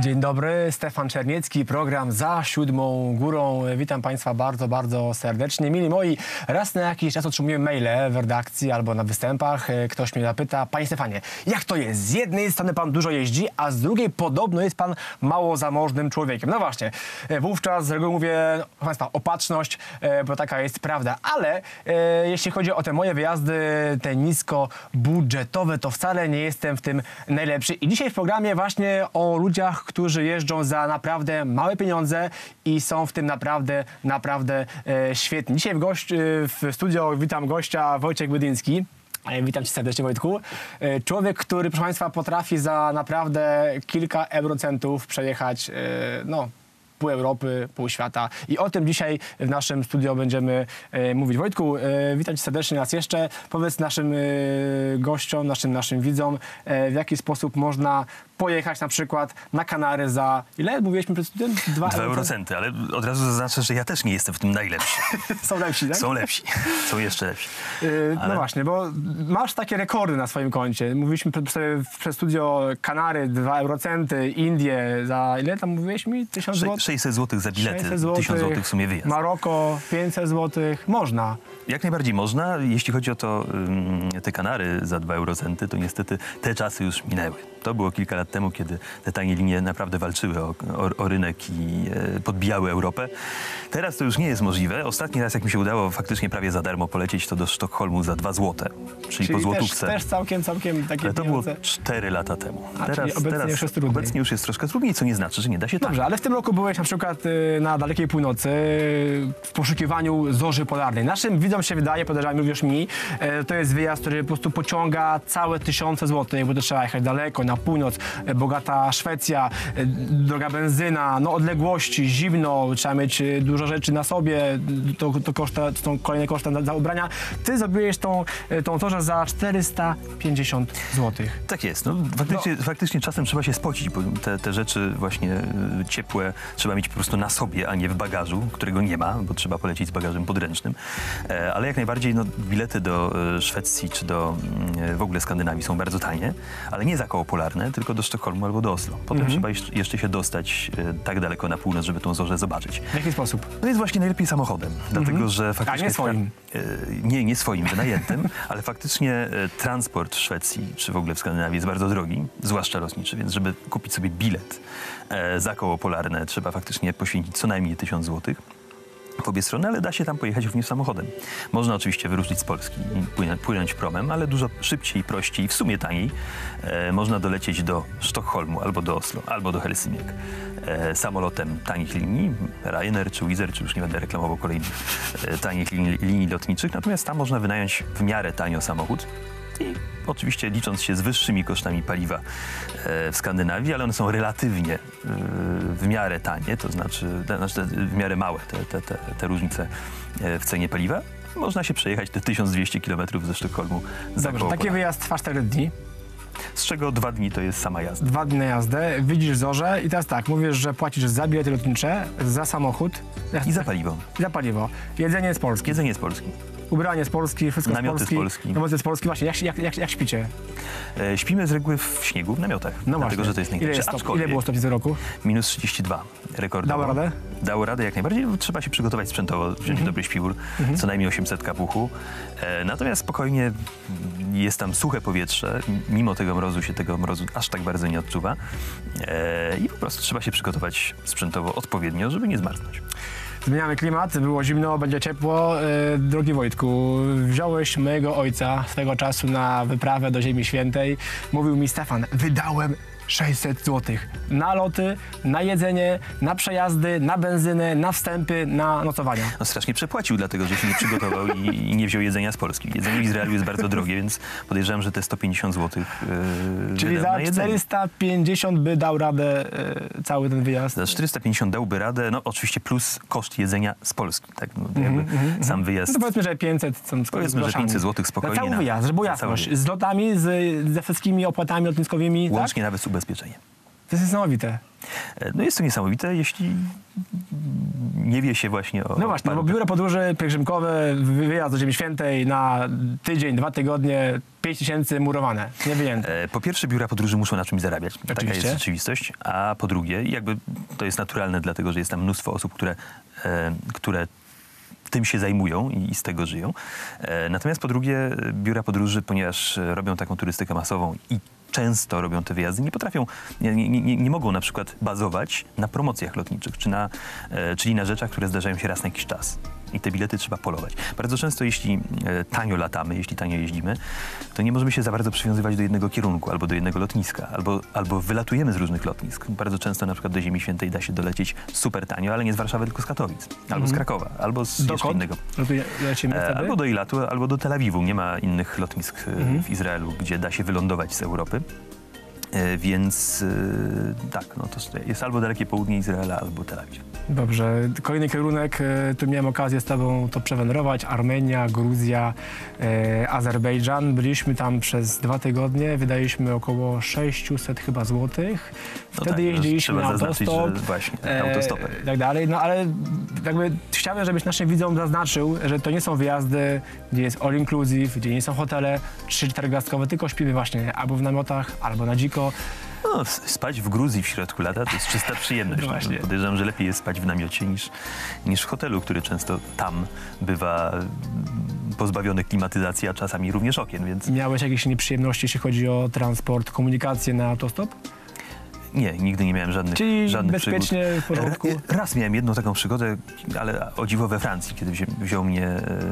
Dzień dobry, Stefan Czerniecki, program Za Siódmą Górą. Witam Państwa bardzo, bardzo serdecznie. Mili moi, raz na jakiś czas otrzymuję maile w redakcji albo na występach. Ktoś mnie zapyta: Panie Stefanie, jak to jest? Z jednej strony Pan dużo jeździ, a z drugiej podobno jest Pan mało zamożnym człowiekiem. No właśnie, wówczas z reguły mówię, Państwa, opatrzność, bo taka jest prawda. Ale jeśli chodzi o te moje wyjazdy, te niskobudżetowe, to wcale nie jestem w tym najlepszy. I dzisiaj w programie właśnie o ludziach, którzy jeżdżą za naprawdę małe pieniądze i są w tym naprawdę świetni. Dzisiaj w studio witam gościa Wojciech Bydzyński. Witam Cię serdecznie, Wojtku. Człowiek, który, proszę Państwa, potrafi za naprawdę kilka eurocentów przejechać, pół Europy, pół świata. I o tym dzisiaj w naszym studio będziemy mówić. Wojtku, witam Cię serdecznie raz jeszcze. Powiedz naszym gościom, naszym widzom, w jaki sposób można pojechać na przykład na Kanary za... Ile mówiliśmy przed studiem? 2 eurocenty, ale od razu zaznaczę, że ja też nie jestem w tym najlepszy. Są lepsi, tak? Są lepsi. Są jeszcze lepsi. No właśnie, bo masz takie rekordy na swoim koncie. Mówiliśmy przed studio Kanary, 2 eurocenty, Indie za... Ile tam mówiłeś mi? 1000 zł? 600 zł za bilety, 1000 zł w sumie wyjazd. Maroko, 500 zł. Można. Jak najbardziej można. Jeśli chodzi o to, te Kanary za 2 eurocenty, to niestety te czasy już minęły. To było kilka lat temu, kiedy te tanie linie naprawdę walczyły o rynek i podbijały Europę. Teraz to już nie jest możliwe. Ostatni raz, jak mi się udało faktycznie prawie za darmo polecieć, to do Sztokholmu za 2 złote, czyli po złotówce. Też całkiem takie ale to pieniądze. było 4 lata temu. Obecnie już jest trudniej. Obecnie już jest troszkę trudniej, co nie znaczy, że nie da się tak. Dobrze, ale w tym roku byłeś na przykład na dalekiej północy w poszukiwaniu zorzy polarnej. Naszym widzom się wydaje, podejrzewam również mi, to jest wyjazd, który po prostu pociąga całe tysiące złotych, bo to trzeba jechać daleko, na północ, bogata Szwecja, droga benzyna, odległości, zimno, trzeba mieć dużo rzeczy na sobie, to są kolejne koszty za ubrania. Ty zrobiłeś tą zorzę za 450 złotych. Tak jest. Faktycznie czasem trzeba się spocić, bo te rzeczy właśnie ciepłe trzeba mieć po prostu na sobie, a nie w bagażu, którego nie ma, bo trzeba polecieć z bagażem podręcznym. Ale jak najbardziej bilety do Szwecji czy do w ogóle Skandynawii są bardzo tanie, ale nie za koło polarne, tylko do Sztokholmu albo do Oslo. Potem trzeba jeszcze się dostać tak daleko na północ, żeby tą zorzę zobaczyć. W jaki sposób? No jest właśnie najlepiej samochodem, dlatego że faktycznie... A nie swoim? Nie swoim, wynajętym, ale faktycznie transport w Szwecji czy w ogóle w Skandynawii jest bardzo drogi, zwłaszcza lotniczy, więc żeby kupić sobie bilet za koło polarne, trzeba faktycznie poświęcić co najmniej 1000 złotych. W obie strony, ale da się tam pojechać również samochodem. Można oczywiście wyruszyć z Polski i płynąć promem, ale dużo szybciej, prościej i w sumie taniej można dolecieć do Sztokholmu, albo do Oslo, albo do Helsinek. Samolotem tanich linii, Ryanair czy Wizz Air, czy już nie będę reklamował kolejnych tanich linii lotniczych, natomiast tam można wynająć w miarę tanio samochód. I oczywiście licząc się z wyższymi kosztami paliwa w Skandynawii, ale one są relatywnie w miarę tanie, to znaczy w miarę małe te różnice w cenie paliwa. Można się przejechać te 1200 km ze Sztokholmu. Dobrze, taki wyjazd trwa 4 dni. Z czego 2 dni to jest sama jazda. 2 dni na jazdę, widzisz zorzę i teraz tak, mówisz, że płacisz za bilety lotnicze, za samochód. I za paliwo. I za paliwo. Jedzenie z Polski. Jedzenie z Polski. Ubranie z Polski, wszystko namioty z Polski. Namioty z Polski. Namioty z Polski. Właśnie, jak śpicie? Śpimy z reguły w śniegu, w namiotach. No dlatego, właśnie. że to jest najlepsze. Ile było stopni w roku? Minus 32. Rekordowo. Dało radę? Dało radę jak najbardziej. Trzeba się przygotować sprzętowo, wziąć dobry śpiwór, co najmniej 800 kapuchu. Natomiast spokojnie jest tam suche powietrze. Mimo tego mrozu się tego mrozu aż tak bardzo nie odczuwa. I po prostu trzeba się przygotować sprzętowo odpowiednio, żeby nie zmarznąć. Zmieniamy klimat, było zimno, będzie ciepło. Drogi Wojtku, wziąłeś mojego ojca swego czasu na wyprawę do Ziemi Świętej. Mówił mi: Stefan, wydałem 600 zł na loty, na jedzenie, na przejazdy, na benzynę, na wstępy, na nocowania. No strasznie przepłacił, dlatego że się nie przygotował i nie wziął jedzenia z Polski. Jedzenie w Izraelu jest bardzo drogie, więc podejrzewam, że te 150 zł czyli za 450 by dał radę cały ten wyjazd? Za 450 dałby radę, oczywiście plus koszt jedzenia z Polski. Tak? Sam wyjazd... No powiedzmy, że 500 są powiedzmy, że 500 zł spokojnie. Za cały wyjazd, żeby było jasność. Z lotami, ze wszystkimi opłatami lotniskowymi, łącznie tak? nawet z ubezpieczeniem. To jest niesamowite. No jest to niesamowite, nie wie się właśnie o... No właśnie, bo biura podróży pielgrzymkowe, wyjazd do Ziemi Świętej na tydzień, 2 tygodnie, 5 000 murowane, nie wyjęte. Po pierwsze, biura podróży muszą na czymś zarabiać. Taka Oczywiście. jest rzeczywistość. A po drugie, jakby to jest naturalne, dlatego że jest tam mnóstwo osób, które tym się zajmują i z tego żyją. Natomiast po drugie, biura podróży, ponieważ robią taką turystykę masową i często robią te wyjazdy, nie potrafią, nie mogą na przykład bazować na promocjach lotniczych, czyli na rzeczach, które zdarzają się raz na jakiś czas. I te bilety trzeba polować. Bardzo często, jeśli tanio latamy, jeśli tanio jeździmy, to nie możemy się za bardzo przywiązywać do jednego kierunku albo do jednego lotniska, albo wylatujemy z różnych lotnisk. Bardzo często na przykład do Ziemi Świętej da się dolecieć super tanio, ale nie z Warszawy, tylko z Katowic, albo z Krakowa, albo z jeszcze innego. Albo do Ilatu, albo do Tel Awiwu. Nie ma innych lotnisk w Izraelu, gdzie da się wylądować z Europy. Więc tak, no to jest albo dalekie południe Izraela, albo Tel Awiw. Dobrze. Kolejny kierunek, tu miałem okazję z tobą to przewędrować. Armenia, Gruzja, Azerbejdżan. Byliśmy tam przez 2 tygodnie, wydaliśmy około 600 chyba złotych. Wtedy tak, jeździliśmy na autostop. Właśnie, autostopem. I tak dalej. No ale jakby chciałbym, żebyś naszym widzom zaznaczył, że to nie są wyjazdy, gdzie jest all inclusive, gdzie nie są hotele 3-4 gwiazdkowe, tylko śpimy właśnie albo w namiotach, albo na dziko. No, spać w Gruzji w środku lata to jest czysta przyjemność. No właśnie. Podejrzewam, że lepiej jest spać w namiocie niż w hotelu, który często tam bywa pozbawiony klimatyzacji, a czasami również okien, więc... Miałeś jakieś nieprzyjemności, jeśli chodzi o transport, komunikację na autostop? Nie, nigdy nie miałem żadnych bezpiecznie, przygód. w porządku? Raz miałem jedną taką przygodę, ale o dziwo we Francji, kiedy wziął mnie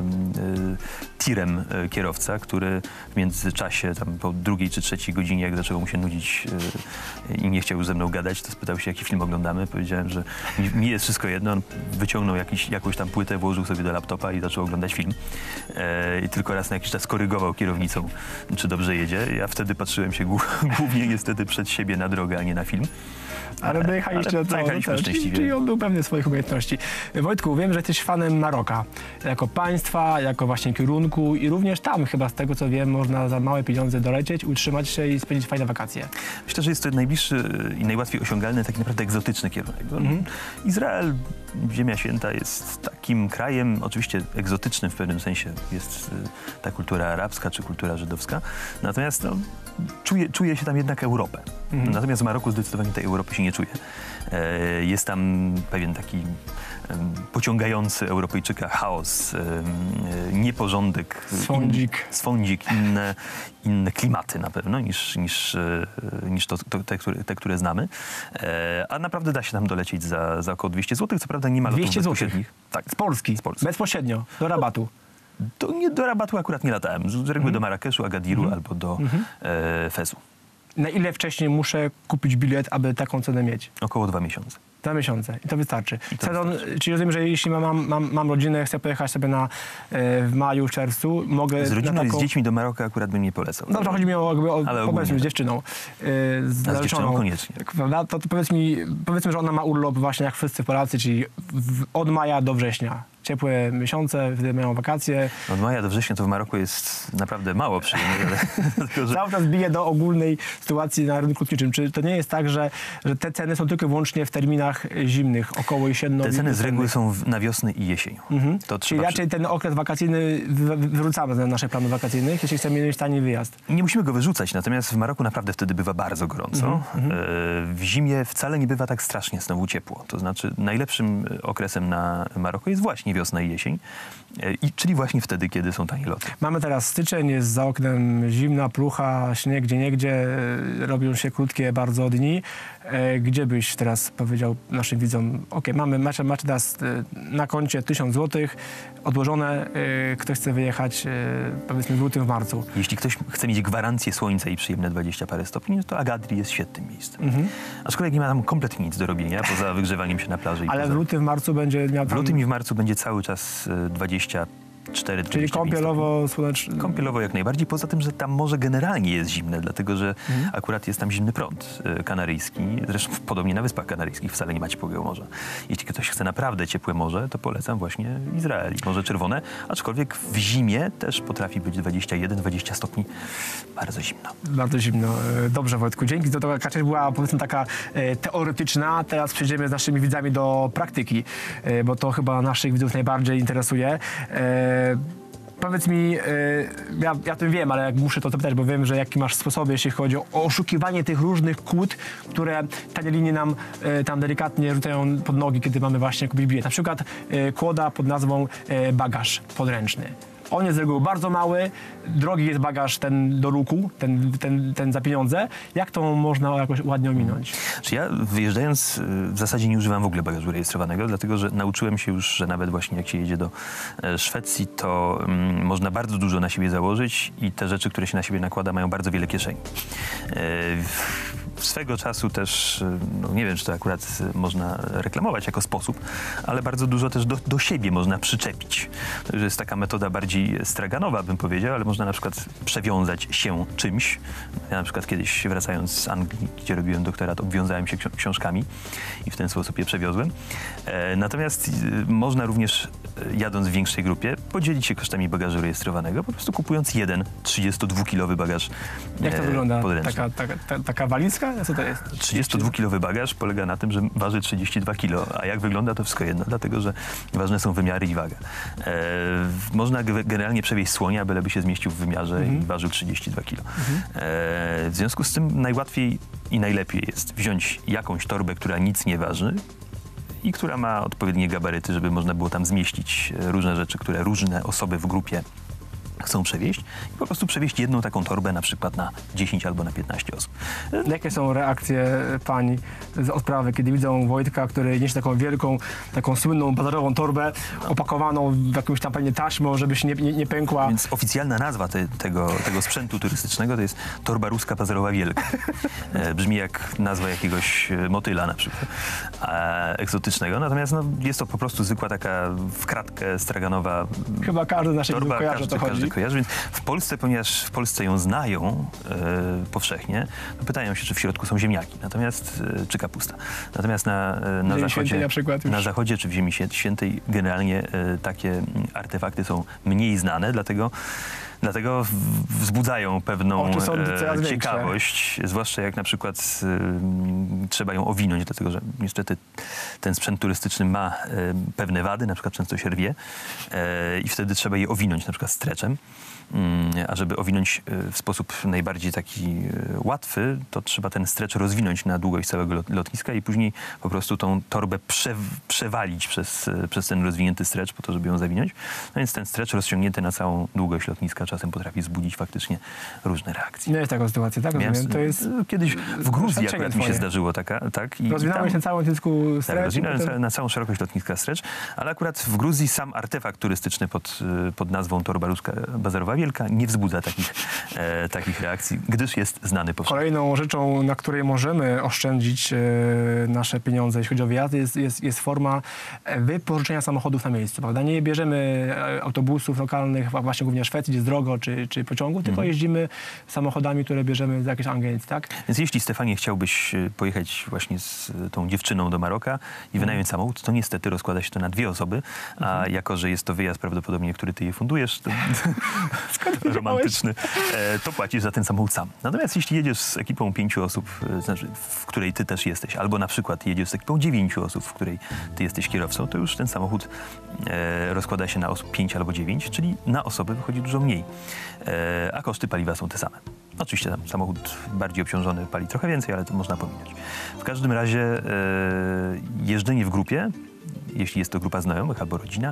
tirem kierowca, który w międzyczasie, tam po 2. czy 3. godzinie, jak zaczęło mu się nudzić i nie chciał już ze mną gadać, to spytał się, jaki film oglądamy. Powiedziałem, że mi jest wszystko jedno. On wyciągnął jakąś tam płytę, włożył sobie do laptopa i zaczął oglądać film. I tylko raz na jakiś czas korygował kierownicą, czy dobrze jedzie. Ja wtedy patrzyłem się głównie niestety przed siebie na drogę, a nie na film. Ale dojechaliście do całego, czyli on był pewny swoich umiejętności. Wojtku, wiem, że jesteś fanem Maroka. Jako państwa, jako właśnie kierunku i również tam chyba z tego co wiem można za małe pieniądze dolecieć, utrzymać się i spędzić fajne wakacje. Myślę, że jest to najbliższy i najłatwiej osiągalny, taki naprawdę egzotyczny kierunek. Izrael, Ziemia Święta jest takim krajem, oczywiście egzotycznym w pewnym sensie jest ta kultura arabska czy kultura żydowska, natomiast no, czuje się tam jednak Europę. Natomiast w Maroku zdecydowanie tej Europy się nie czuje. Jest tam pewien taki pociągający Europejczyka chaos, nieporządek, swądzik, inne klimaty na pewno niż te, które znamy. A naprawdę da się tam dolecieć za około 200 zł. Co prawda nie ma lotów bezpośrednich. Tak. Z Polski? Bezpośrednio, do Rabatu. Do Rabatu akurat nie latałem. Z reguły do Marrakeszu, Agadiru albo do Fezu. Na ile wcześniej muszę kupić bilet, aby taką cenę mieć? Około 2 miesiące. 2 miesiące i to wystarczy. Czyli rozumiem, że jeśli mam rodzinę, chcę pojechać sobie w maju, w czerwcu, mogę... Z rodziną i z dziećmi do Maroka akurat bym nie polecał. Dobrze, chodzi mi o powiedzmy, z dziewczyną. Z dziewczyną koniecznie. To powiedzmy, że ona ma urlop właśnie jak wszyscy Polacy, czyli od maja do września. Ciepłe miesiące, wtedy mają wakacje. Od maja do września to w Maroku jest naprawdę mało przyjemne, ale... Cały czas bije do ogólnej sytuacji na rynku lotniczym. Czy to nie jest tak, że te ceny są tylko i wyłącznie w terminach zimnych, około jesienno? Te ceny z reguły są na wiosnę i jesień. Czyli raczej ten okres wakacyjny wyrzucamy z naszych planów wakacyjnych, jeśli chcemy mieć tani wyjazd. Nie musimy go wyrzucać, natomiast w Maroku naprawdę wtedy bywa bardzo gorąco. W zimie wcale nie bywa tak strasznie znowu ciepło. To znaczy najlepszym okresem na Maroko jest właśnie wiosna i jesień, czyli właśnie wtedy, kiedy są tanie loty. Mamy teraz styczeń, jest za oknem zimna, plucha, śnieg gdzieniegdzie, robią się krótkie bardzo dni. Gdzie byś teraz powiedział naszym widzom, macie teraz na koncie 1000 zł odłożone, ktoś chce wyjechać powiedzmy w lutym, w marcu. Jeśli ktoś chce mieć gwarancję słońca i przyjemne 20 parę stopni, to Agadir jest świetnym miejscem. Aczkolwiek nie ma tam kompletnie nic do robienia, poza wygrzewaniem się na plaży. Ale w lutym, w marcu będzie miał tam... W lutym i w marcu będzie cały czas 20 4-25 Czyli kąpielowo, słoneczny. Kąpielowo jak najbardziej, poza tym, że tam morze generalnie jest zimne, dlatego że akurat jest tam zimny prąd kanaryjski. Zresztą podobnie na Wyspach Kanaryjskich wcale nie ma ciepłego morza. Jeśli ktoś chce naprawdę ciepłe morze, to polecam właśnie Izrael i Morze Czerwone, aczkolwiek w zimie też potrafi być 21-20 stopni. Bardzo zimno. Bardzo zimno. Dobrze, Wojtku, dzięki. To taka część była, powiedzmy, taka teoretyczna. Teraz przejdziemy z naszymi widzami do praktyki, bo to chyba naszych widzów najbardziej interesuje. Powiedz mi, ja tym wiem, ale muszę to zapytać, bo wiem, że jaki masz sposoby, jeśli chodzi o oszukiwanie tych różnych kłód, które tanie linie nam tam delikatnie rzucają pod nogi, kiedy mamy właśnie kupić bilet. Na przykład kłoda pod nazwą bagaż podręczny. On jest z reguły bardzo mały, drogi jest bagaż ten do luku, ten za pieniądze. Jak to można jakoś ładnie ominąć? Czy ja wyjeżdżając w zasadzie nie używam w ogóle bagażu rejestrowanego, dlatego że nauczyłem się już, że nawet właśnie jak się jedzie do Szwecji, to można bardzo dużo na siebie założyć i te rzeczy, które się na siebie nakłada, mają bardzo wiele kieszeni. Swego czasu też, no nie wiem, czy to akurat można reklamować jako sposób, ale bardzo dużo też do siebie można przyczepić. To już jest taka metoda bardziej straganowa, bym powiedział, ale można na przykład przewiązać się czymś. Ja na przykład kiedyś wracając z Anglii, gdzie robiłem doktorat, obwiązałem się książkami i w ten sposób je przewiozłem. Natomiast można również, jadąc w większej grupie, podzielić się kosztami bagażu rejestrowanego, po prostu kupując jeden 32-kilowy bagaż Jak to wygląda? podręczny. Taka walizka? Co to jest? 32-kilowy bagaż polega na tym, że waży 32 kilo, a jak wygląda to wszystko jedno, dlatego że ważne są wymiary i waga. Można generalnie przewieźć słonia, byleby się zmieścił w wymiarze i ważył 32 kilo. W związku z tym najłatwiej i najlepiej jest wziąć jakąś torbę, która nic nie waży i która ma odpowiednie gabaryty, żeby można było tam zmieścić różne rzeczy, które różne osoby w grupie chcą przewieźć i po prostu przewieźć jedną taką torbę na przykład na 10 albo na 15 osób. Jakie są reakcje pań z odprawy, kiedy widzą Wojtka, który niesie taką wielką, taką słynną bazarową torbę opakowaną w jakąś tam pewnie taśmą, żeby się nie pękła? Więc oficjalna nazwa tego sprzętu turystycznego to jest torba ruska bazarowa wielka. Brzmi jak nazwa jakiegoś motyla na przykład egzotycznego, natomiast no, jest to po prostu zwykła taka w kratkę straganowa Chyba każdy z naszych widzów kojarzy, o to chodzi. Każdy kojarzy, więc w Polsce, ponieważ w Polsce ją znają powszechnie, to pytają się, czy w środku są ziemniaki, natomiast czy kapusta. Natomiast na zachodzie czy w Ziemi Świętej generalnie takie artefakty są mniej znane, dlatego wzbudzają pewną ciekawość, zwłaszcza jak na przykład trzeba ją owinąć, dlatego że niestety ten sprzęt turystyczny ma pewne wady, na przykład często się rwie i wtedy trzeba je owinąć na przykład streczem. A żeby owinąć w sposób najbardziej taki łatwy, to trzeba ten strecz rozwinąć na długość całego lotniska i później po prostu tą torbę przewalić przez ten rozwinięty strecz po to, żeby ją zawinąć. No więc ten strecz rozciągnięty na całą długość lotniska czasem potrafi wzbudzić faktycznie różne reakcje. No jest taka sytuacja, tak? To jest kiedyś w Gruzji akurat mi się zdarzyło rozwinąłeś ten cały lotnisku strecz? Tak, rozwinąłem na całą szerokość lotniska strecz, ale akurat w Gruzji sam artefakt turystyczny pod nazwą torba ruska bazarowa wielka nie wzbudza takich reakcji, gdyż jest znany powszechnie. Kolejną rzeczą, na której możemy oszczędzić nasze pieniądze, jeśli chodzi o wyjazdy, jest forma wypożyczenia samochodów na miejscu, prawda? Nie bierzemy autobusów lokalnych, właśnie głównie w Szwecji, gdzie jest drogo, czy pociągu, tylko jeździmy samochodami, które bierzemy z jakiejś agencji, tak? Więc jeśli, Stefanie, chciałbyś pojechać właśnie z tą dziewczyną do Maroka i wynająć samochód, to niestety rozkłada się to na 2 osoby, a jako, że jest to wyjazd prawdopodobnie, który ty je fundujesz, to romantyczny, to płacisz za ten samochód sam. Natomiast jeśli jedziesz z ekipą 5 osób, znaczy w której ty też jesteś, albo na przykład jedziesz z ekipą 9 osób, w której ty jesteś kierowcą, to już ten samochód rozkłada się na osób 5 albo 9, czyli na osobę wychodzi dużo mniej, a koszty paliwa są te same. Oczywiście tam samochód bardziej obciążony pali trochę więcej, ale to można pominąć. W każdym razie jeżdżenie w grupie, jeśli jest to grupa znajomych albo rodzina,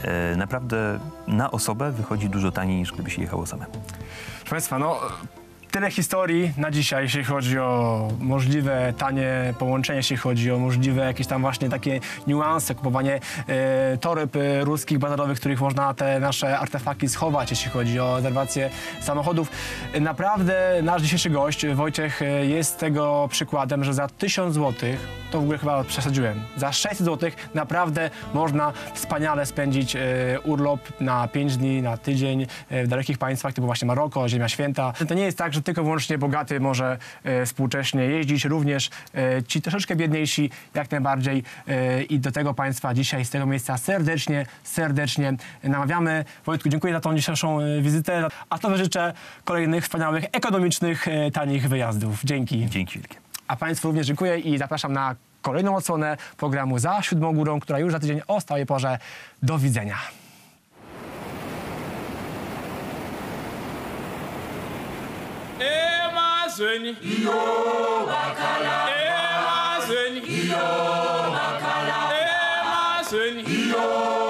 naprawdę na osobę wychodzi dużo taniej, niż gdyby się jechało samemu. Proszę Państwa, no Tyle historii na dzisiaj, jeśli chodzi o możliwe tanie połączenie, jeśli chodzi o możliwe jakieś tam właśnie takie niuanse, kupowanie toreb ruskich bazorowych, w których można te nasze artefakty schować, jeśli chodzi o rezerwację samochodów. Naprawdę nasz dzisiejszy gość, Wojciech, jest tego przykładem, że za 1000 zł, to w ogóle chyba przesadziłem, za 600 zł naprawdę można wspaniale spędzić urlop na 5 dni, na tydzień w dalekich państwach, typu właśnie Maroko, Ziemia Święta. To nie jest tak, że tylko wyłącznie bogaty może współcześnie jeździć, również ci troszeczkę biedniejsi jak najbardziej i do tego państwa dzisiaj z tego miejsca serdecznie namawiamy. Wojtku, dziękuję za tą dzisiejszą wizytę, a to życzę kolejnych wspaniałych, ekonomicznych, tanich wyjazdów. Dzięki. Dzięki wielkie. A Państwu również dziękuję i zapraszam na kolejną odsłonę programu Za Siódmą Górą, która już za tydzień o stałej porze. Do widzenia. Emazweni iyo bakala emazweni iyo bakala emazweni iyo